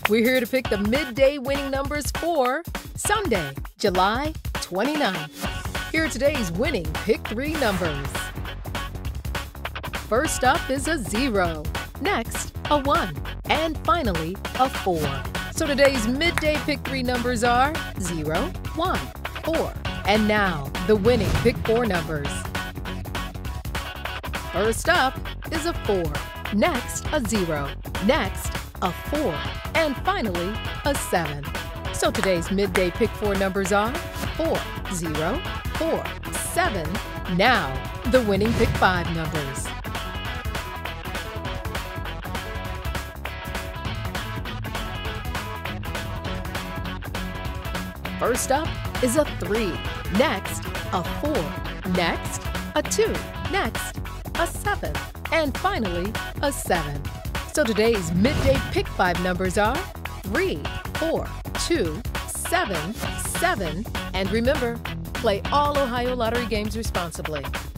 We're here to pick the midday winning numbers for Sunday, July 29th. Here are today's winning Pick 3 numbers. First up is a 0, next a 1, and finally a 4. So today's midday Pick 3 numbers are 0, 1, 4. And now, the winning Pick 4 numbers. First up is a 4, next a 0, next a 4, and finally a 7. So today's midday Pick 4 numbers are 4, 0, 4, 7. Now, the winning Pick 5 numbers. First up is a 3, next a 4, next a 2, next a 7, and finally a 7. So today's midday Pick 5 numbers are 3, 4, 2, 7, 7, and remember, play all Ohio Lottery games responsibly.